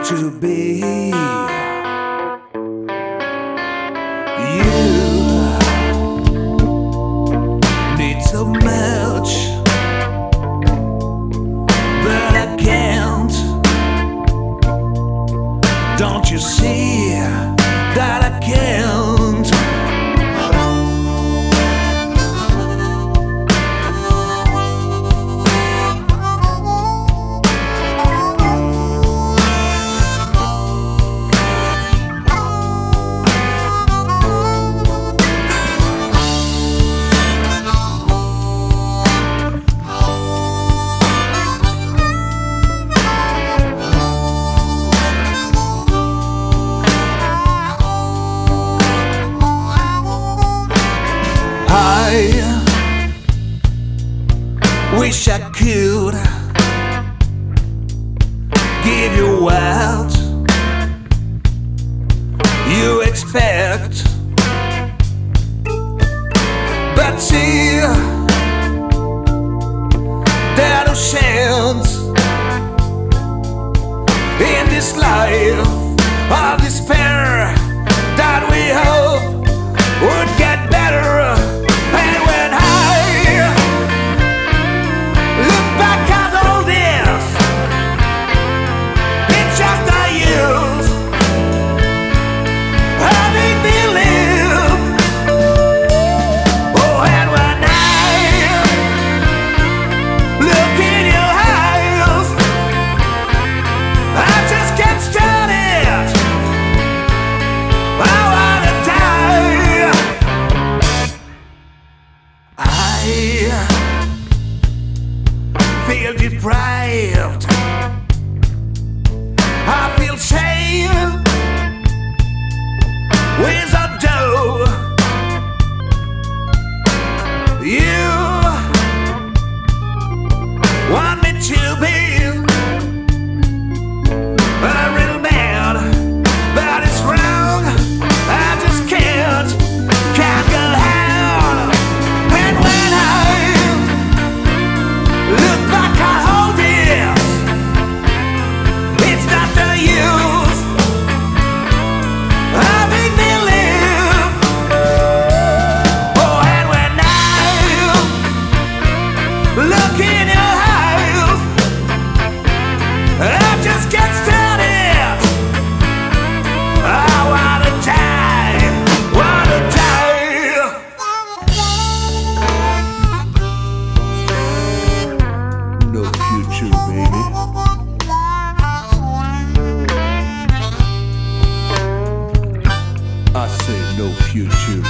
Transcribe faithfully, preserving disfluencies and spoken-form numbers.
to be. You need so much, but I can't. Don't you see that I can't? I wish I could give you what you expect, but see, there are no chance in this life of despair that we hope would get better. And when I look back at all this, it's just a use having believed. Oh, and when I look in your eyes, I just can't stand it. I wanna die. I feel deprived. I feel shame without dough. You want me to be a real man, but it's wrong. I just can't, can't go on. And when I look back at all this, it's not the use having believed. Oh, and when I look in your eyes, I just can't stand it. I wanna die, wanna die. No future, baby. I say no future.